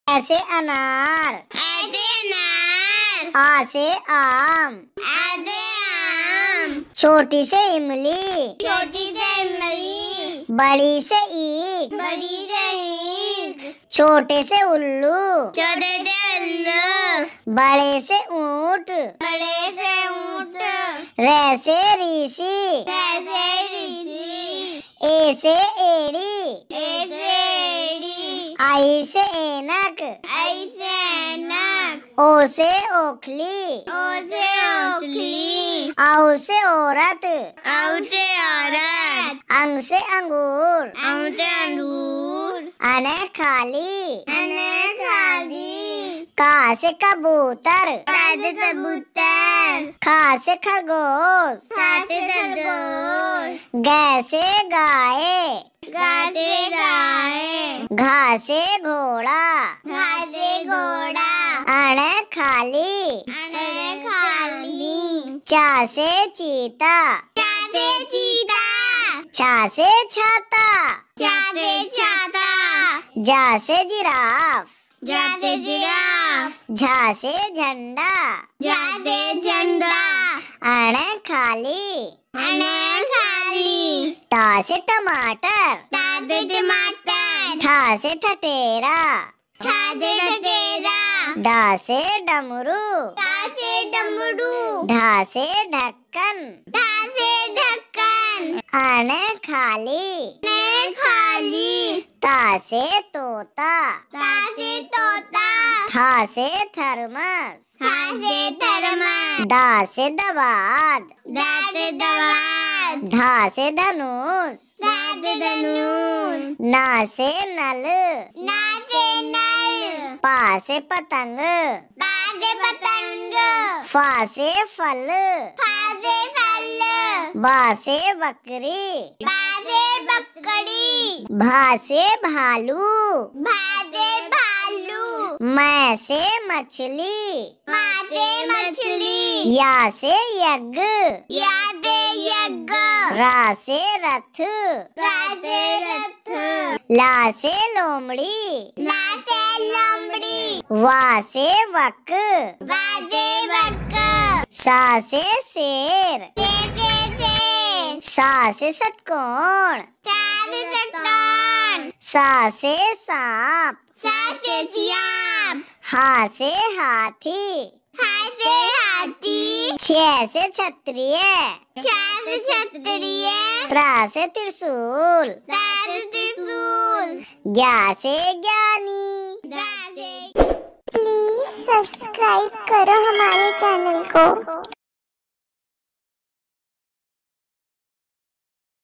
ऐसे अनार, आ से आम, छोटी से इमली, बड़ी से ईख, छोटे से उल्लू, बड़े से ऊंट, रे से ऋषि, ए से एड़ी, आई से ऐनक, ओ से ओखली, औ से औरत, अंग से अंगूर, अने खाली, का से कबूतर, खा से खरगोश, ग से गाय, घा से घोड़ा, अणे खाली, चा से चीता, छा से छाता, जा से जिराफ, झा से झंडा, अणे खाली, टा से टमाटर, ठा से ठठेरा, डा से डमरू, ढा से ढक्कन, अने खाली, ता से तोता, था से थर्मस, दा से दवात, धा से धनुष, ना से नल, पा से पतंग, फा से फल, बा से बकरी, भा से भालू, मैं से मछली, या से यज्ञ, रा से रथ, ला से लोमड़ी, वा से वक, सा से शेर, सा से षटकोण, सा से सांप, हा से हाथी, छ से क्षत्रिय, त्रा से त्रिशूल, ज्ञा से ज्ञानी। प्लीज सब्सक्राइब करो हमारे चैनल को।